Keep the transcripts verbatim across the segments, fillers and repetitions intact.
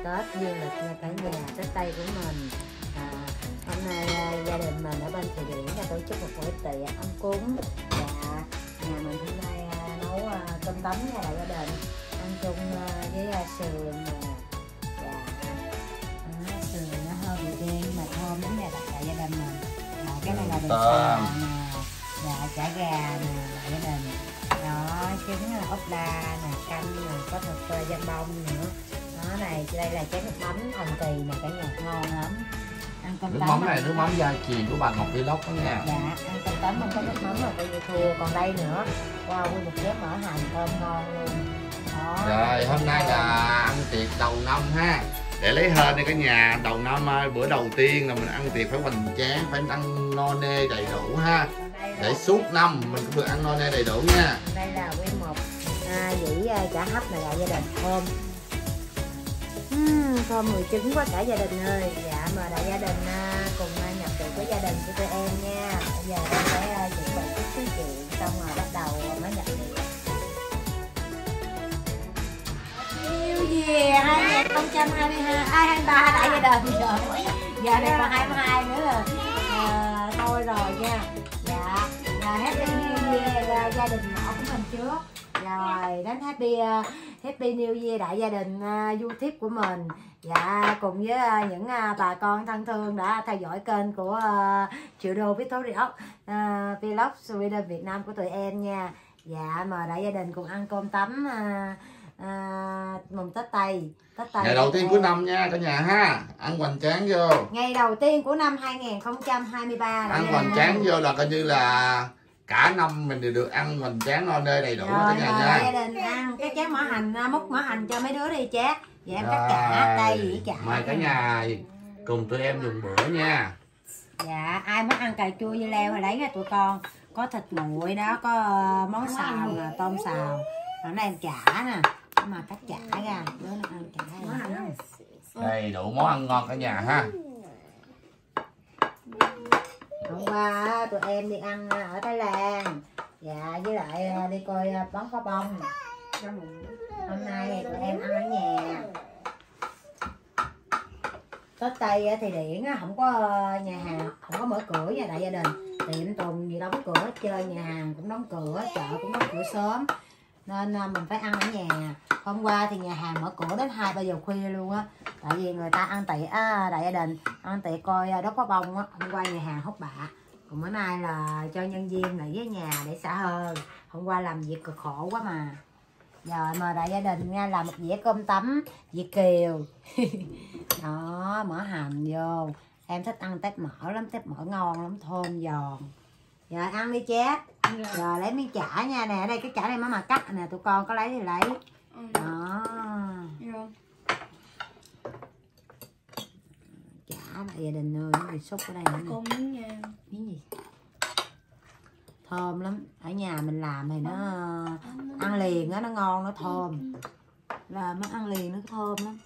Tết dương lịch nha cả nhà, Tết Tây của mình. À, hôm nay à, gia đình mình ở bên Thụy Điển là tổ chức một buổi tiệc ăn cúng. Và nhà mình hôm nay à, nấu à, cơm tấm nha đại gia đình, ăn chung à, với à, sườn nè. Và sườn nó hơi bị đen mà thơm lắm nha đại gia đình mình. À, cái này là đồ xào nè, và chả gà nè đại gia đình. Đó, trứng ốp la nè, canh nè, có thịt uh, giam bông nữa. Đó này, đây là chén nước mắm hồng kỳ nè cả nhà, ngon lắm. Ăn cơm nước tấm mắm này nước mắm gia truyền của bà Ngọc Vlog đó nha. Dạ, ăn cơm tấm không có nước mắm mà coi như thua. Còn đây nữa, wow, nguyên một chén mỡ hành thơm ngon luôn. Đó. Rồi, hôm nay là ăn tiệc đầu năm ha. Để lấy hên đi cả nhà, đầu năm bữa đầu tiên là mình ăn tiệc phải hoành tráng, phải ăn no nê đầy đủ ha. Để suốt năm mình cũng được ăn no nê đầy đủ nha. Đây là nguyên một à, dĩ à, chả hấp này đại gia đình, thơm uhm, thơm mùi trứng quá cả gia đình ơi. Dạ mời đại gia đình à, cùng à, nhập tiệc với gia đình của tụi em nha. Bây giờ em phải à, chuẩn bị chút thứ chuyện xong rồi bắt đầu mới nhập tiệc. Yêu Year hai không hai hai, hai ba đại gia đình rồi. Giờ này còn hai mươi hai nữa rồi. À, thôi rồi nha. Dạ, là Happy New Year gia đình nhỏ của mình trước. Rồi đến Happy uh, Happy New Year đại gia đình uh, YouTube của mình. Dạ, cùng với uh, những uh, bà con thân thương đã theo dõi kênh của uh, Triệu Đô Victory uh, Vlog Sweden Việt Nam của tụi em nha. Dạ, mời đại gia đình cùng ăn cơm tấm uh, uh, mùng Tết Tây. Tết Tây ngày đầu tiên của năm nha cả nhà ha, ăn hoành tráng vô. Ngày đầu tiên của năm hai không hai ba ăn hoành tráng vô là coi như là cả năm mình đều được ăn hoành tráng no nê đầy đủ rồi, cả nhà nha. Gia đình ăn cái chén mỡ hành, múc mỡ hành cho mấy đứa đi chát. Dạ em cắt chả đây dĩ chả. Mời cả nhà cùng tụi em dùng bữa nha. Dạ, ai muốn ăn cà chua dưa leo thì lấy ra tụi con. Có thịt nguội đó, có uh, món xào nè, tôm xào. Ở đây em chả nè, mà cắt chả ra, đứa nó ăn chả ra. Đầy đủ món ăn ngon cả nhà ha. Hôm qua tụi em đi ăn ở Thái Lan. Dạ, với lại đi coi bắn pháo bông. Hôm nay tụi em ăn ở nhà. Tết Tây thì Điển không có nhà hàng, không có mở cửa nha đại gia đình. Tiệm tùng gì đóng cửa hết trơn, nhà hàng cũng đóng cửa, chợ cũng đóng cửa sớm. Nên mình phải ăn ở nhà. Hôm qua thì nhà hàng mở cửa đến hai ba giờ khuya luôn á. Tại vì người ta ăn tiệc á, đại gia đình ăn tiệc coi đốt pháo bông á. Hôm qua nhà hàng hút bạ. Còn bữa nay là cho nhân viên nghỉ ở nhà để xả hơi. Hôm qua làm việc cực khổ quá mà. Rồi mời đại gia đình nha, làm một dĩa cơm tấm Việt kiều. Đó, mỡ hành vô. Em thích ăn tép mỡ lắm, tép mỡ ngon lắm, thơm giòn. Rồi ăn đi chát. Rồi lấy miếng chả nha nè, ở đây cái chả này má mà cắt nè, tụi con có lấy thì lấy. Đó. Chả đại gia đình ơi, cái sốt ở đây nữa. Con miếng nha. Miếng gì? Thơm lắm. Ở nhà mình làm thì nó ăn liền á, nó ngon, nó thơm. Làm nó ăn liền nó thơm lắm.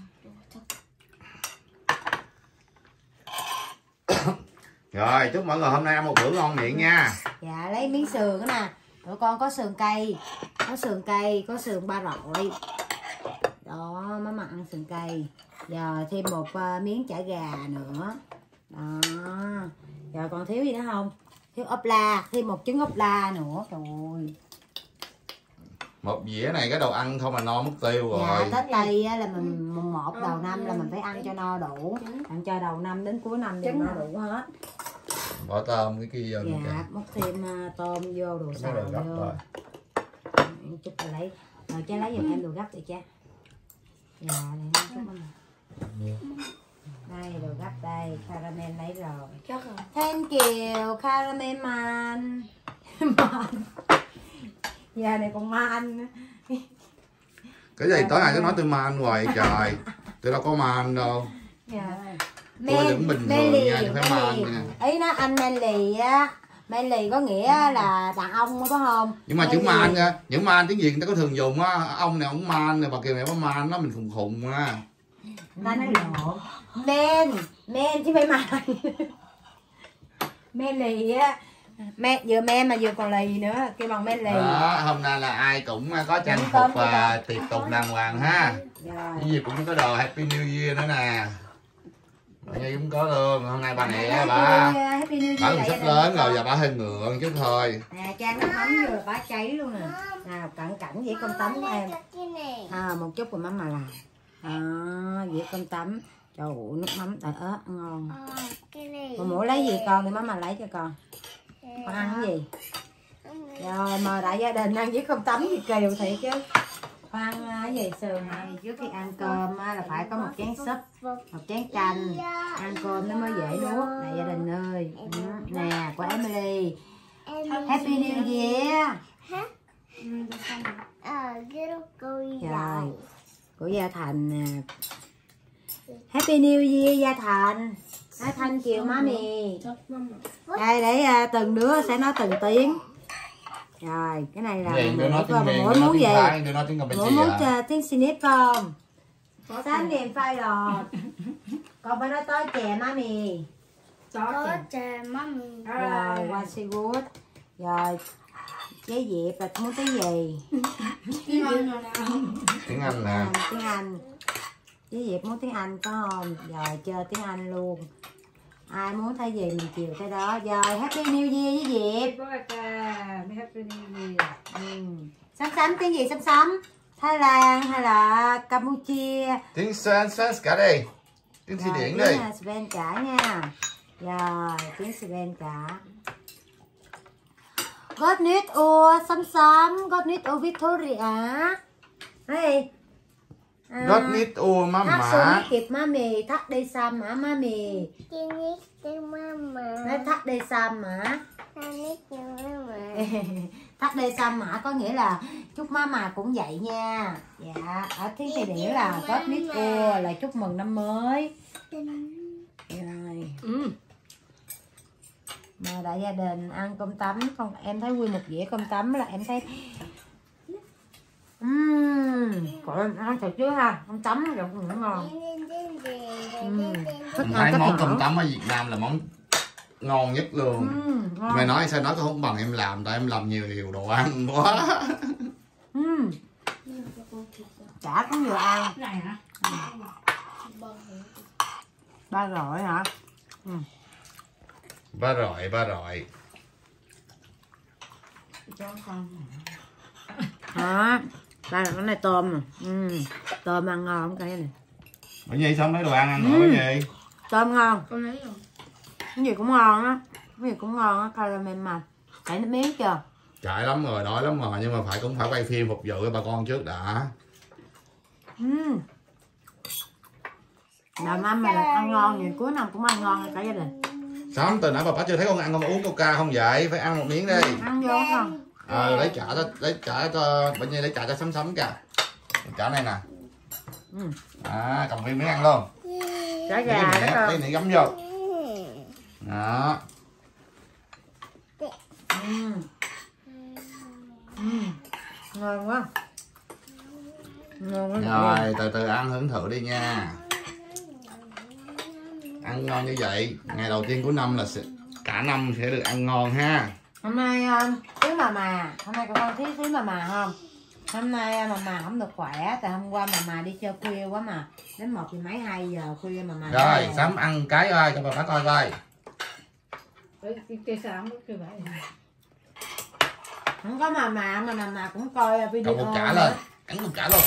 Rồi, chúc mọi người hôm nay ăn một bữa ngon miệng nha. Dạ, lấy miếng sườn đó nè. Tụi con có sườn cây, có sườn cây, có sườn ba rọi. Đó, má mà ăn sườn cây. Rồi thêm một uh, miếng chả gà nữa. Đó. Rồi còn thiếu gì nữa không? Thiếu ốp la, thêm một trứng ốp la nữa. Trời ơi. Một dĩa này cái đồ ăn không mà no mất tiêu rồi. Dạ, Tết Tây á, là mình mùng một đầu năm là mình phải ăn cho no đủ. Ăn cho đầu năm đến cuối năm đều no đủ hết. Bỏ tôm cái kia vô. Dạ, múc thêm uh, tôm vô, đồ xào vô. Rồi. Chút tôi lấy. Rồi cha lấy giùm em đồ gấp vậy cha. Dạ, này chút này. Đây, đồ gấp đây, caramel lấy rồi. Chắc rồi. Thank you, caramel man. Man. Giờ này còn man. Cái gì tối nay cứ nói tôi man hoài trời. Tôi đâu có man đâu. Dạ. Tôi đừng bình thường nha, tôi phải man nha. Ý nó anh manly á. Manly có nghĩa là đàn ông phải không? Nhưng mà chữ man nha, những man tiếng Việt người ta có thường dùng á, ông này ông man này, bà kia này có man nó mình khùng khùng á. Ta nói lộn. Men, men chứ phải man. Manly á, Me vừa me mà vừa còn lì nữa, kêu bằng me lì. Đó, hôm nay là ai cũng có trang phục và tiệc tùng đàng hoàng ha. Rồi. Cái gì cũng có đồ Happy New Year nữa nè. Bà Nhi cũng có luôn, hôm nay bà nè bà Happy New Year. bà cũng sắp lớn rồi, giờ bà hơi ngượng chút thôi. Nè trang nước mắm vừa bá cháy luôn nè. Nào cẩn cẩn dĩa cơm tấm của em. À, một chút của mắm mà làm. À, dĩa cơm tấm. Trời ơi, nước mắm tại ớt ngon. Con muốn lấy gì con thì má mà lấy cho con. Con ăn cái gì? Rồi mời đại gia đình ăn với cơm tấm gì kiều thiệt chứ. Con ăn cái gì sườn hả? Trước khi ăn cơm là phải có một chén súp, một chén canh. Ăn cơm nó mới dễ nuốt. Đại gia đình ơi. Nè, của Emily. Happy New Year. Rồi, của Gia Thành nè. Happy New Year Gia Thành. Nói thanh kiều má mì. Đây để uh, từng đứa sẽ nói từng tiếng. Rồi cái này là Đừng nói tiếng Việt, muốn muốn gì? Đừng nói tiếng Campuchia. Muốn muốn tiếng Sinip không? Sáng niềm phai lọt. Con phải nói tới chè má mì. Có chè má mì. Rồi qua si good. Rồi giấy diệp là muốn tiếng gì? Tiếng Anh nè. Tiếng Anh. Giấy diệp muốn tiếng Anh có không? Rồi chơi tiếng Anh luôn. Ai muốn thay gì mình chiều cái đó. Rồi Happy New Year với Diệp. Happy New Year. Ừ. Sắm sắm tiếng gì sắm sắm? Thái Lan hay là Campuchia? Tiếng Sen Sen cả đi. Tiếng Thụy Điển đi. Tiếng Sven cả nha. Rồi tiếng Sven cả. God need ua sắm sắm. God need ua Victoria. Đây. À, God need ua má thắt má. xuống kịp má mì, thắt đi xăm hả má mì? Nói thắt đi xăm hả? Thắt đi xăm hả có nghĩa là chúc má mà cũng vậy nha. Dạ, ở tiếng Tây Điển là God need ua là chúc mừng năm mới. Rồi. Ừ. Mời đại gia đình ăn cơm tấm. Không, em thấy nguyên một dĩa cơm tấm là em thấy Uhm, trời ơi, ăn thật chứ ha, cơm tấm nó cũng ngon. Uhm, Mình thấy món cơm tấm ở Việt Nam là món ngon nhất luôn. Uhm, Mày nói sao nói tôi không bằng em làm, tại em làm nhiều nhiều đồ ăn quá. Uhm. Chả cũng vừa ăn. Này hả? Ba rồi hả? Uhm. Ba rồi, ba rồi. Hả? Đây là cái này tôm nè. Ừ. Tôm ăn ngon không cái này. Bởi vì xong lấy đồ ăn ăn nữa ừ. Cái gì? Tôm ngon. Con lấy rồi. Cái gì cũng ngon á. Cái gì cũng ngon á, coi là mềm mạch. Chảy nước miếng chưa? Chạy lắm rồi, đói lắm rồi, nhưng mà phải cũng phải quay phim phục vụ cho bà con trước đã. Ừ. Làm ăn mà là ăn ngon thì cuối năm cũng ăn ngon cả gia đình. Sớm từ nãy bà chưa thấy con ăn con uống coca không vậy? Phải ăn một miếng đi. Ăn vô không? Ờ à, lấy chả cho lấy chả cho bệnh nhi lấy chả cho sắm sắm kìa. Chả này nè. Ừ. À, cầm viên miếng ăn luôn. Chả gà đó con. Lấy này gắm vô. Đó. Ừ. Ừ. Ngon quá. Ngon quá. Rồi từ từ ăn hưởng thụ đi nha. Ăn ngon như vậy, ngày đầu tiên của năm là sẽ, cả năm sẽ được ăn ngon ha. Hôm nay Thúy mà mà, hôm nay con thấy Thúy mà mà không? Hôm nay mà mà không được khỏe, tại hôm qua mà mà đi chơi khuya quá mà. Đến một giờ mấy hai giờ khuya mà mà. Rồi, sắm ăn cái ơi, cho bà bác coi coi. Cái sáng lúc như vậy. Không có mà mà, mà mà, mà cũng coi video. Cầm một chả lên, cắn một chả luôn.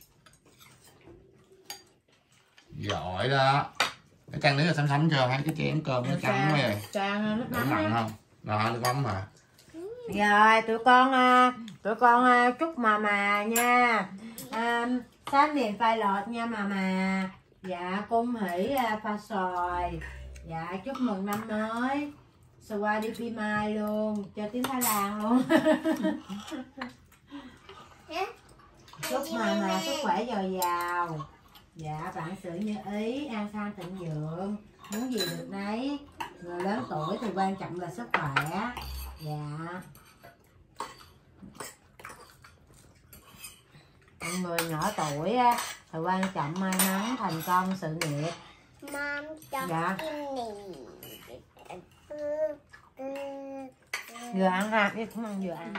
Giỏi đó. Cái trang nước là sắm sắm chưa? Hai cái chén cơm nó trắng quá rồi. Trang nước mắm mặn không? Rồi, nước mắm mà. Rồi, tụi con tụi con chúc mà mà nha. À, sáng niềm phai lọt nha mà mà. Dạ, cung hỷ pha xoài. Dạ, chúc mừng năm mới. Swa đi pi mai luôn, cho tiếng Thái Lan luôn. Chúc mà mà sức khỏe dồi dào. Dạ, bạn sự như ý, an khang thịnh vượng, muốn gì được nấy. Người lớn tuổi thì quan trọng là sức khỏe. Dạ. Người nhỏ tuổi á thì quan trọng may mắn, thành công, sự nghiệp. Dạ. Vừa ăn ha, biết cũng ăn vừa ăn.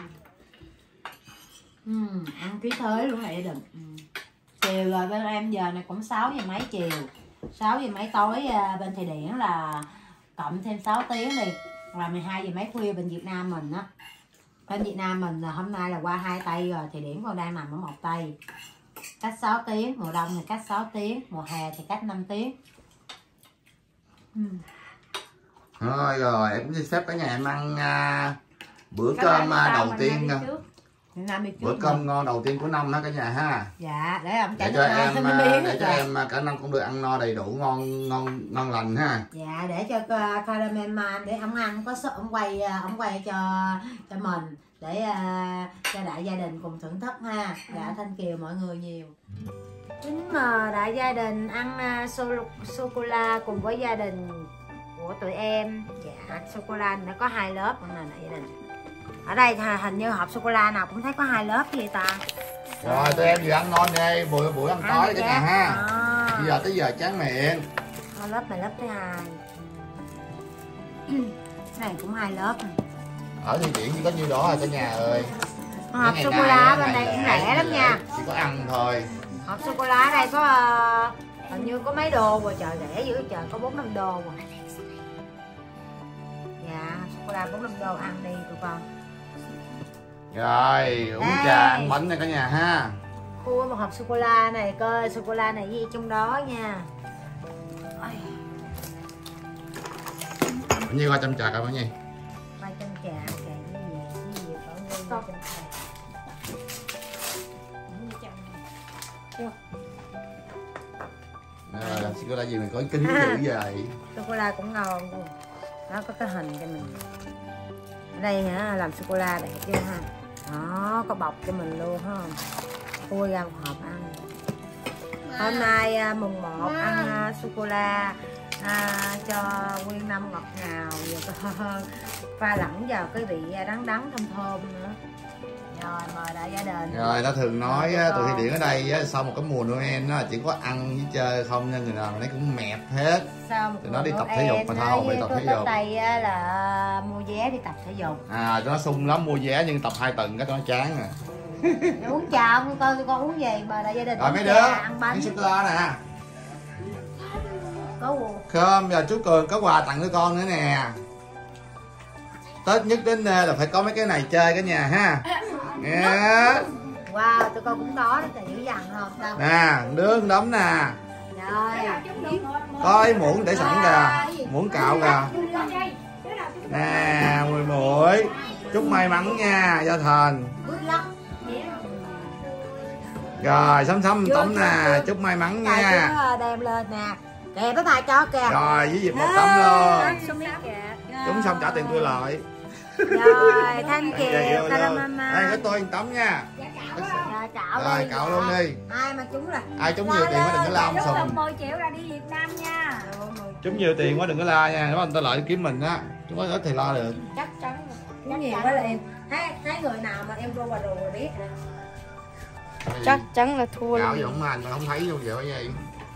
Ừ, ăn ký thế luôn này đừng. Ừ. Chiều rồi bên em giờ này cũng sáu giờ mấy chiều, sáu giờ mấy tối bên Thụy Điển là cộng thêm sáu tiếng đi là mười hai giờ mấy khuya bên Việt Nam mình á. Bên Việt Nam mình là hôm nay là qua hai Tây rồi, Thụy Điển còn đang nằm ở một Tây. Cách sáu tiếng, mùa đông thì cách sáu tiếng, mùa hè thì cách năm tiếng. Ừ. Thôi rồi em cũng xin phép cả nhà em ăn uh, bữa cái cơm uh, đầu tiên bữa cơm rồi. Ngon đầu tiên của năm đó cả nhà ha. Dạ để ông để cho em uh, để cho em uh, cả năm cũng được ăn no đầy đủ ngon ngon ngon lành ha. Dạ để cho uh, Caramel Man để ông ăn có số ông quay uh, ông quay cho cho mình để uh, cho đại gia đình cùng thưởng thức ha. Dạ Thanh Kiều mọi người nhiều. Kính mời đại gia đình ăn uh, sô sô cô la cùng với gia đình của tụi em. Dạ sô cô la nó có hai lớp nè đại gia đình. Ở đây hình như hộp sô cô la nào cũng thấy có hai lớp vậy ta. Rồi tụi em vừa ăn ngon đây buổi buổi ăn tối cả nhà ha. À. Bây giờ tới giờ tráng miệng. Hai lớp này lớp thứ hai. Cái này cũng hai lớp. Ở Thụy Điển chỉ có nhiêu đó rồi cả nhà ơi. Hộp sô cô la bên đây cũng rẻ lắm nha. Chỉ có ăn thôi. Hộp sô cô la ở đây có uh, hình như có mấy đô rồi, trời rẻ dữ trời, có bốn năm đô rồi. Dạ sô cô la bốn năm đô ăn đi tụi con. Rồi uống trà ăn bánh này cả nhà ha. Khui một hộp sô cô la này coi sô cô la này gì trong đó nha. Bao nhiêu ba trăm trà cả bao nhiêu? ba trăm trà trà cái gì cái gì có nguyên Rồi làm sô cô la gì mình có kính dữ vậy? Sô cô la cũng ngon luôn. Nó có cái hình cho mình. Ở đây hả làm sô cô la đẹp chưa ha. Đó có bọc cho mình luôn ha. Khui ra một hộp ăn. Hôm nay mùng một ăn sô cô la à, cho nguyên năm ngọt ngào và pha lẫn vào cái vị đắng đắng thơm thơm nữa. Rồi mời đại gia đình. Rồi nó thường nói tụi Thụy Điển ở đây á, sau một cái mùa Noel nó chỉ có ăn với chơi không nên người nào nó cũng mẹp hết. Sau một tụi nó đi tập thể dục mà thôi không đi tập thể dục. Tây là mua vé đi tập thể dục. À nó sung lắm mua vé nhưng tập hai tuần cái nó chán à. Uống trà không coi con uống gì mà đại gia đình. Rồi mấy đứa ăn bánh sô cô la nè. Có Khơm giờ chú Cường có quà tặng cho con nữa nè. Tết nhất đến là phải có mấy cái này chơi cả nhà ha. Nghe. Wow, tụi con cũng có đó, dữ dằn không đâu. Nè, đứa đấm nè. Rồi. Có cái muỗng để sẵn kìa, muỗng cạo kìa. Nè, mùi mũi. Chúc may mắn nha, Gia Thành. Rồi, sắm sắm tấm nè, chúc may mắn nha. Đem lên nè. Kìa bác bài cho kìa. Rồi, với dịp một tấm luôn. Chúng xong trả tiền tôi lại. Rồi, Thanh Kiều, Caramama. Đây, cái tôi tấm nha. Rồi, cạo Rồi, đi. cạo luôn đi. Ai mà trúng là ai trúng nhiều tiền quá đừng có la ông Sùng. mười triệu là đi Việt Nam nha. Trúng nhiều tiền quá đừng có la nha, nếu anh ta lại kiếm mình á. Chúng có ít thì lo được. Chắc chắn. Trúng nhiều quá là em. Thấy thấy người nào mà em rô bà đồ rồi biết. Chắc chắn là thua. Cạo gì không anh mà không thấy luôn vậy gì.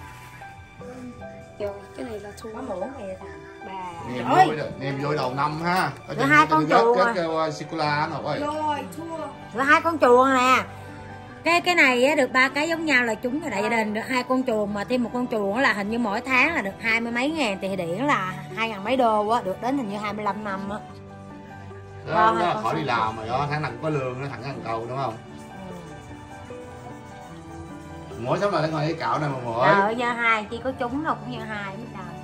Rồi, cái này là thua. Có muỗng kìa thằng. Niềm vui, niềm vui đầu năm ha. Rồi hai con chuồng kêu sô cô la nó ơi. Rồi, thua. Rồi hai con chuồng nè. Cái cái này á, được ba cái giống nhau là chúng rồi đại gia đình, được hai con chuồng mà thêm một con chuồng là hình như mỗi tháng là được hai mươi mấy ngàn, thì điển là hai ngàn mấy đô á, được đến hình như hai mươi lăm năm á. Đó, đó khỏi đi làm rồi đó, tháng nào cũng có lương nó thẳng ăn cầu đúng không? Ừ. Mỗi sống là ngồi đi cạo này mà mỗi. Ờ như hai chỉ có chúng đâu cũng như hai biết sao.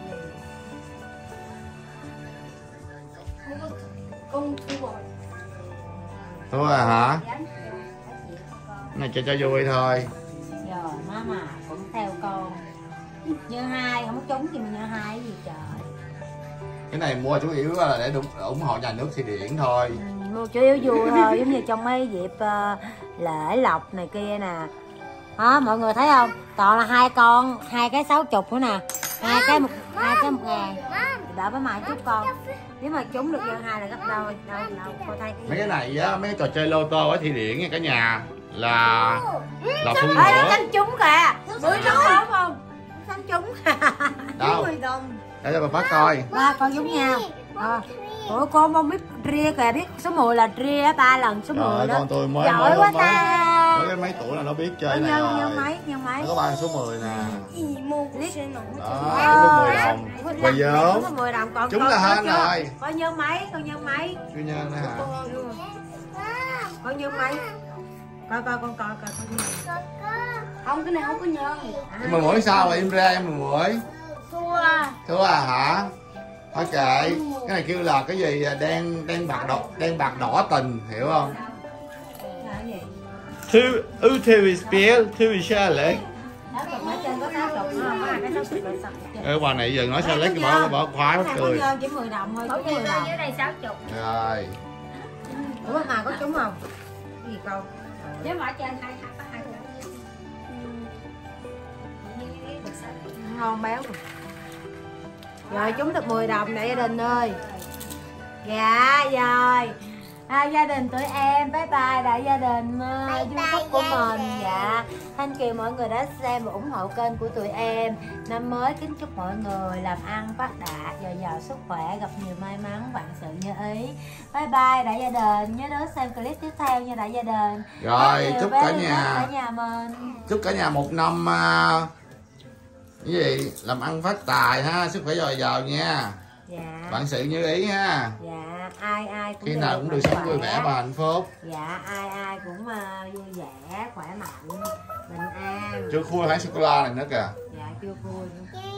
Con thua rồi. Thua à hả? Này cho cho vui thôi. Rồi má mà cũng theo con. Như hai không có trúng thì mình như hai cái gì trời. Cái này mua chủ yếu là để ủng hộ nhà nước Thụy Điển thôi. Ừ, mua chủ yếu vui thôi, giống như trong mấy dịp uh, lễ lộc này kia nè. Đó mọi người thấy không? Toàn là hai con, hai cái sáu chục nữa nè. Hai cái một hai cái một ngàn. Đợi với mày chút con. Nếu mà trúng được nhân hai là gấp đôi. Đâu đâu cô thấy cái mấy cái này á, mấy cái trò chơi lô tô ở Thụy Điển nha cả nhà là là phun lửa. Nó lửa. xanh trúng kìa. Mười trúng không không? Xanh trúng. Đâu? Để cho bà bác coi. Ba con giống nhau. À. Ủa con không biết tria kìa, biết số mười là tria ba lần số mười đó. Con tôi mới giỏi mới, quá mới, ta. mới mấy tuổi là nó biết chơi Con này nhân rồi. nhân mấy nhân mấy. Nó có ba số mười nè. Đó, Ờ, mười đồng. Bây giờ có mười đồng còn chúng con là có hên chưa? rồi. Con nhân mấy, con nhân mấy. Chú nhân nữa hả? Con nhân mấy. Coi coi con coi coi con nhân. Không, cái này không có nhân. Em mười mỗi sao vậy em ra em mười mỗi? Thua. Thưa à hả? Thôi kệ, cái này kêu là cái gì đen đen bạc đỏ đen bạc đỏ tình, hiểu không? Là cái gì? Two ưu spel, two Charlotte. Sáu chục ở trên có sáu chục không? Có cái sáu chục là sáu chục. Ê bà này giờ nói Charlotte bỏ bỏ khoái Cái hết này cười. có nhân chỉ mười đồng thôi, Có chỉ gì mười ở đồng. dưới đây sáu chục. Rồi. Ủa mà có trúng không? Cái gì câu? Nếu mà ở trên hai hai có hai Ngon béo. Rồi trúng được mười đồng đại gia đình ơi. Dạ rồi. À, gia đình tụi em bye bye đại gia đình uh, YouTube của mình. Dạ thank you mọi người đã xem và ủng hộ kênh của tụi em. Năm mới kính chúc mọi người làm ăn phát đạt, dồi dào sức khỏe, gặp nhiều may mắn, vạn sự như ý. Bye bye đại gia đình, nhớ đến xem clip tiếp theo nha đại gia đình. Rồi chúc cả nhà cả nhà mình. chúc cả nhà một năm uh, cái gì làm ăn phát tài ha, sức khỏe dồi dào nha. Dạ. Vạn sự như ý ha. Dạ ai ai cũng Khi nào cũng được sống vui vẻ và hạnh phúc. Dạ ai ai cũng uh, vui vẻ, khỏe mạnh, bình an. Chưa khui hãng sô cô la này nữa kìa. Dạ chưa vui.